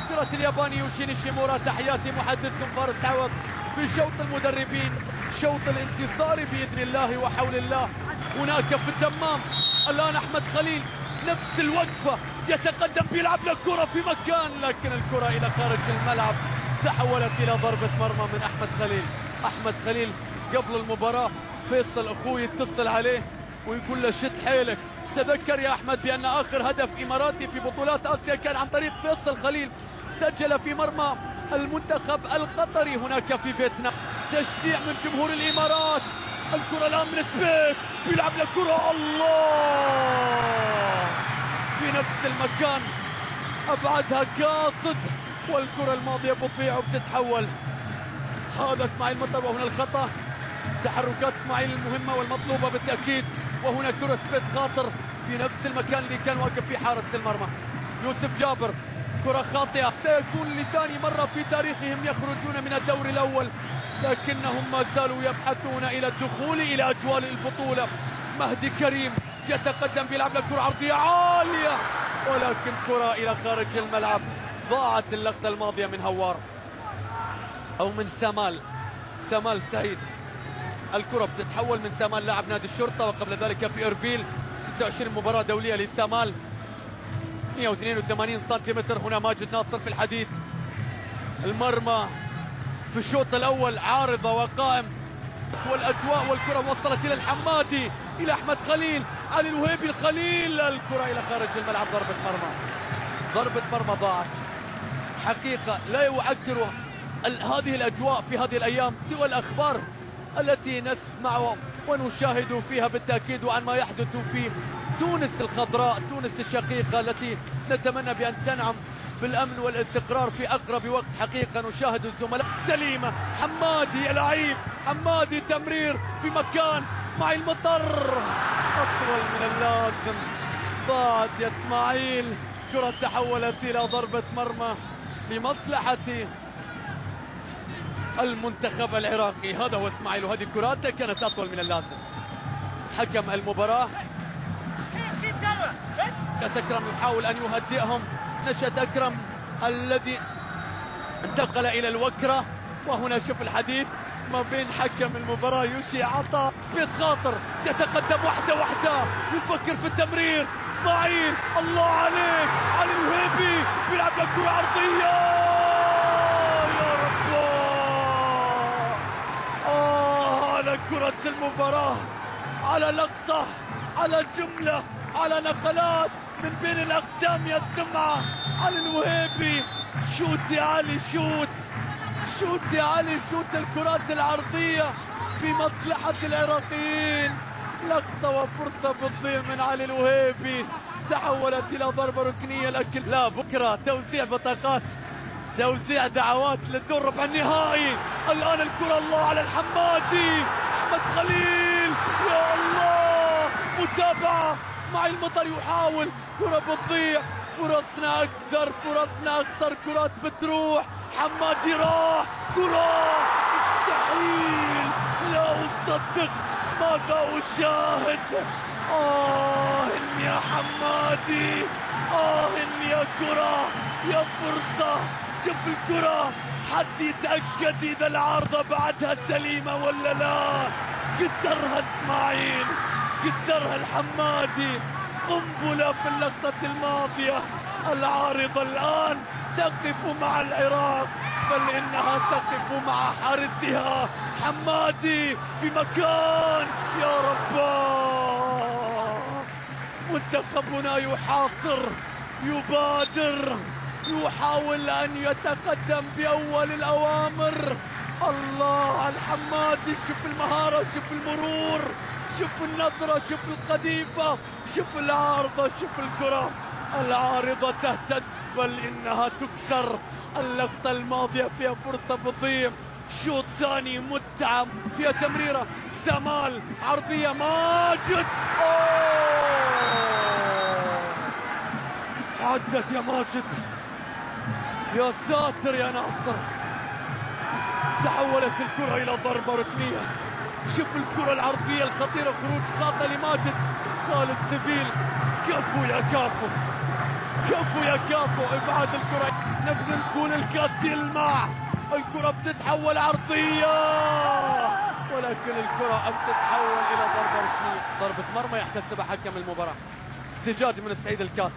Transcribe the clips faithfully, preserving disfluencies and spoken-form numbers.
فرقة الياباني يوشي نيشيمورا. تحياتي محدثكم فارس عوض في شوط المدربين، شوط الانتصار بإذن الله وحول الله. هناك في الدمام الآن أحمد خليل نفس الوقفة، يتقدم بيلعب للكرة في مكان، لكن الكرة إلى خارج الملعب تحولت إلى ضربة مرمى من أحمد خليل. أحمد خليل قبل المباراة فيصل أخوي يتصل عليه ويقول له شد حيلك، تذكر يا أحمد بأن آخر هدف إماراتي في بطولات آسيا كان عن طريق فيصل خليل، سجل في مرمى المنتخب القطري هناك في فيتنام. تشجيع من جمهور الإمارات. الكرة الآن من سبيك، بيلعب للكرة، الله في نفس المكان أبعدها قاصد، والكرة الماضية بطيئة وبتتحول. هذا اسماعيل مطر وهنا الخطأ. تحركات اسماعيل المهمة والمطلوبة بالتأكيد، وهنا كرة سبيت خاطر في نفس المكان اللي كان واقف فيه حارس المرمى يوسف جابر. كرة خاطئة، سيكون لثاني مرة في تاريخهم يخرجون من الدور الأول، لكنهم ما زالوا يبحثون إلى الدخول إلى أجوال البطولة. مهدي كريم يتقدم بيلعب لكرة عرضية عالية، ولكن كرة إلى خارج الملعب. ضاعت اللقطة الماضية من هوار أو من سمال سمال سعيد. الكرة بتتحول من سمال لاعب نادي الشرطة، وقبل ذلك في إربيل ستة وعشرين مباراة دولية لسمال، مئة واثنين وثمانين سنتيمتر. هنا ماجد ناصر في الحديد. المرمى في الشوط الأول عارضة وقائم، والأجواء والكرة وصلت إلى الحمادي، إلى أحمد خليل، علي الوهيبي الخليل، الكرة إلى خارج الملعب. ضربة مرمى، ضربة مرمى ضاعت. حقيقة لا يعكر هذه الأجواء في هذه الأيام سوى الأخبار التي نسمع ونشاهد فيها بالتأكيد، وعن ما يحدث في تونس الخضراء، تونس الشقيقة التي نتمنى بأن تنعم بالأمن والاستقرار في أقرب وقت. حقيقة نشاهد الزملاء. سليمة، حمادي يا لعيب، حمادي تمرير في مكان، اسماعيل مطر أطول من اللازم، ضاعت يا اسماعيل. كرة تحولت إلى ضربة مرمى لمصلحة المنتخب العراقي. هذا هو اسماعيل، وهذه الكرات كانت أطول من اللازم. حكم المباراة أكرم يحاول أن يهدئهم. نشأت أكرم الذي انتقل إلى الوكرة، وهنا شوف الحديث ما بين حكم المباراة يوشي عطا. سبيت خاطر يتقدم واحدة واحدة، يفكر في التمرير. اسماعيل الله عليك، علي الوهيبي بيلعب لك كرة عرضية، يا رب. آه على كرة المباراة، على لقطة، على جملة، على نقلات من بين الأقدام يا سمعة. علي الوهيبي، شوت يا علي، شوت شوت يا علي، شوت الكرات العرضية في مصلحة العراقيين. لقطة وفرصة بتضيع من علي الوهيبي، تحولت إلى ضربة ركنية. لكن لا، بكرة توزيع بطاقات، توزيع دعوات للدور ربع النهائي. الآن الكرة الله على الحمادي، أحمد خليل، يا الله، متابعة. اسماعيل مطر يحاول، كرة بتضيع، فرصنا أكثر، فرصنا أخطر، كرات بتروح. حمادي راح، كرة مستحيل، لا أصدق، ماذا أشاهد. آه يا حمادي، آه يا كرة، يا فرصة. شوف الكرة، حد يتأكد إذا العارضة بعدها سليمة ولا لا. كسرها اسماعيل، كسرها الحمادي. قنبلة في اللقطة الماضية. العارضة الآن تقف مع العراق، بل إنها تقف مع حارسها. حمادي في مكان، يا رب. منتخبنا يحاصر، يبادر، يحاول أن يتقدم بأول الأوامر. الله على الحمادي، شوف المهارة، شوف المرور، شوف النظرة، شوف القذيفة، شوف العارضة، شوف الكرة. العارضة تهتز، بل إنها تكسر. اللقطة الماضية فيها فرصة بتضيع. شوط ثاني متعة، فيها تمريرة، سمال عرضية، ماجد، أوه عدت يا ماجد، يا ساتر يا ناصر. تحولت الكرة إلى ضربة ركنية. شوف الكرة العرضية الخطيرة، خروج خاطئ لماجد. خالد سبيل، كفو يا كافو، كفو يا كفو، ابعاد الكرة، نبغى نكون الكاس يلمع. الكرة بتتحول عرضية، ولكن الكرة بتتحول إلى ضربة ركنية، ضربة مرمى يحتسبها حكم المباراة. احتجاج من السعيد الكاس.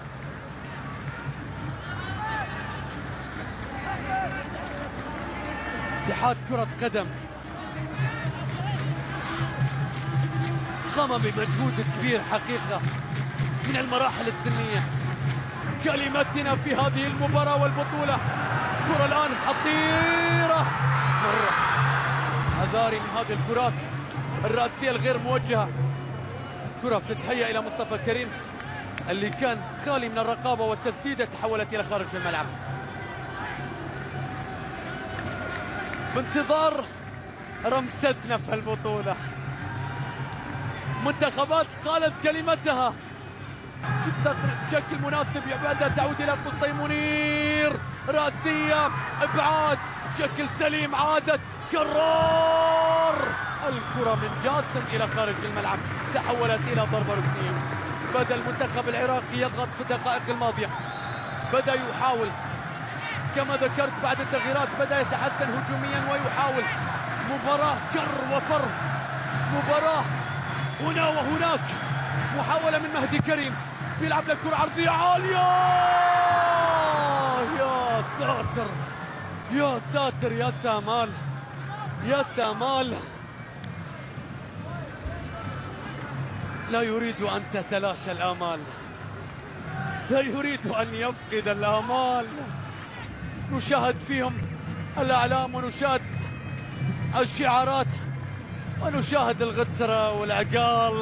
اتحاد كرة قدم قام بمجهود كبير حقيقة من المراحل السنية. كلمتنا في هذه المباراة والبطولة، كرة الآن خطيرة مرة، حذاري من هذه الكرات الرأسية الغير موجهة. كرة بتتهيأ إلى مصطفى كريم اللي كان خالي من الرقابة، والتسديدة تحولت إلى خارج الملعب. بانتظار رمستنا في البطولة، منتخبات قالت كلمتها بشكل مناسب، يبعدها تعود إلى قصي منير، رأسية إبعاد بشكل سليم، عادت كرار الكرة من جاسم إلى خارج الملعب، تحولت إلى ضربة ركنية. بدأ المنتخب العراقي يضغط في الدقائق الماضية، بدأ يحاول كما ذكرت بعد التغييرات، بدأ يتحسن هجوميا ويحاول. مباراة كر وفر، مباراة هنا وهناك. محاولة من مهدي كريم، بيلعب لك كرة عرضية عالية، يا ساتر يا ساتر يا سامال يا سامال، لا يريد أن تتلاشى الآمال، لا يريد أن يفقد الآمال. نشاهد فيهم الأعلام ونشاهد الشعارات ونشاهد الغترة والعقال،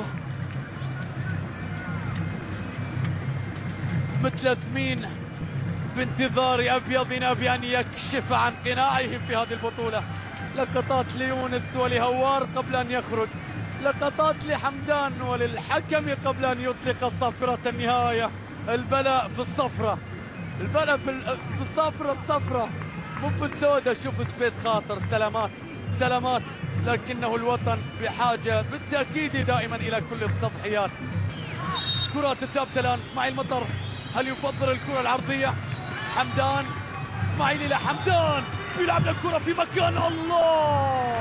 متلثمين بانتظار أبيضنا بأن يكشف عن قناعه في هذه البطولة. لقطات ليونس ولهوار قبل أن يخرج، لقطات لحمدان وللحكم قبل أن يطلق صافرة النهاية. البلاء في الصفرة، البلاء في في الصفرة، الصفرة مو في السوداء. شوف سبيت خاطر، سلامات سلامات، لكنه الوطن بحاجة بالتأكيد دائما إلى كل التضحيات. كرات الثابتة الآن، اسماعيل مطر هل يفضل الكرة العرضية؟ حمدان، اسماعيل إلى حمدان، بيلعب الكرة في مكان، الله،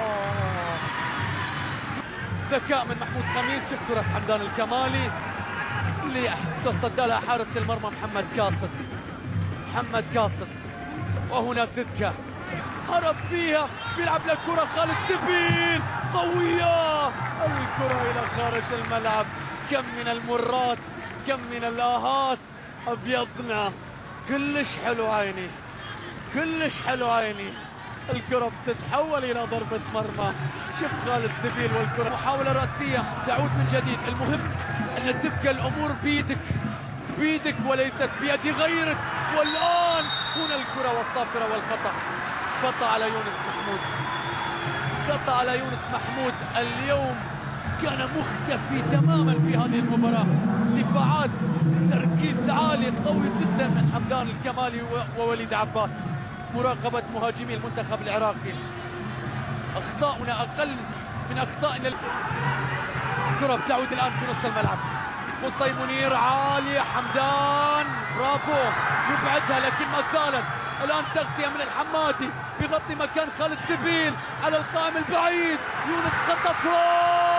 ذكاء من محمود خميس. شوف كرة حمدان الكمالي اللي تصدى لها حارس المرمى محمد كاسد، محمد كاسد، وهنا سدكة هرب فيها، بيلعب لك كرة خالد سبيل قوية، الكرة إلى خارج الملعب. كم من المرات، كم من الآهات، أبيضنا كلش حلو عيني، كلش حلو عيني. الكرة بتتحول إلى ضربة مرمى. شوف خالد سبيل والكرة، محاولة رأسية تعود من جديد. المهم أن تبقى الأمور بيدك، بيدك وليست بيد غيرك. والآن هنا الكرة والصافرة والخطأ، خطأ على يونس محمود، خطأ على يونس محمود. اليوم كان مختفي تماما في هذه المباراة، دفاعات، تركيز عالي قوي جدا من حمدان الكمالي ووليد عباس، مراقبة مهاجمي المنتخب العراقي. أخطاؤنا أقل من أخطائنا. الكرة بتعود الآن في نص الملعب، قصي منير عالية، حمدان برافو، يبعدها لكن ما زالت. الآن تغطية من الحمادي بغطي مكان خالد سبيل على القائم البعيد، يونس خطفها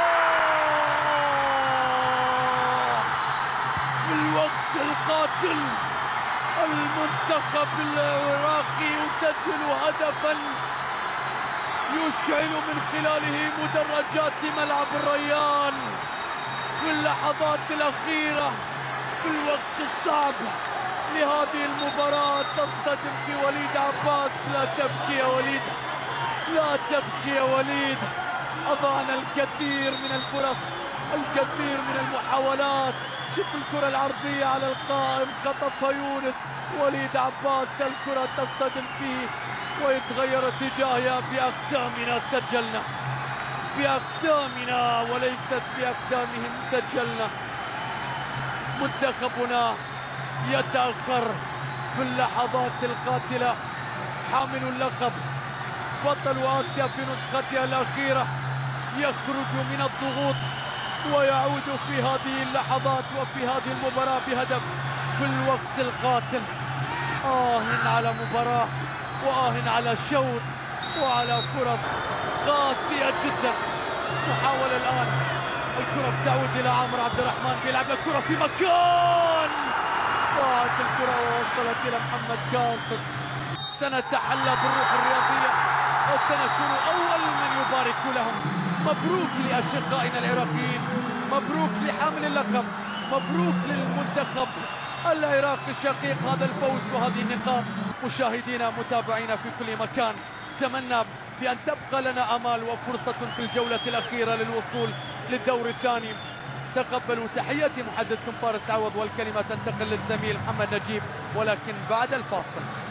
في الوقت القاتل. المنتخب العراقي يسجل هدفا يشعل من خلاله مدرجات ملعب الريان في اللحظات الأخيرة، في الوقت الصعب لهذه المباراة. تصطدم في وليد عباس، لا تبكي يا وليد، لا تبكي يا وليد. أضعنا الكثير من الفرص، الكثير من المحاولات. شوف الكرة العرضية على القائم، خطفها يونس، وليد عباس، الكرة تصطدم فيه ويتغير اتجاهها. بأقدامنا سجلنا، بأقدامنا وليست بأقدامهم سجلنا. منتخبنا يتأخر في اللحظات القاتلة، حامل اللقب بطل آسيا في نسختها الأخيرة يخرج من الضغوط ويعود في هذه اللحظات وفي هذه المباراة بهدف في الوقت القاتل. آه على مباراة، وآه على شوط، وعلى فرص قاسية جدا. محاولة الآن، الكرة بتعود إلى عمرو عبد الرحمن، بيلعب الكرة في مكان، ضاعت الكرة ووصلت إلى محمد قاصد. سنتحلى بالروح الرياضية وسنكون أول من يبارك لهم. مبروك لأشقائنا العراقيين، مبروك لحامل اللقب، مبروك للمنتخب العراقي الشقيق هذا الفوز وهذه النقاط. مشاهدينا متابعينا في كل مكان، اتمنى بأن تبقى لنا أمال وفرصة في الجولة الأخيرة للوصول للدور الثاني. تقبلوا تحياتي محدثكم فارس عوض، والكلمة تنتقل للزميل محمد نجيب ولكن بعد الفاصل.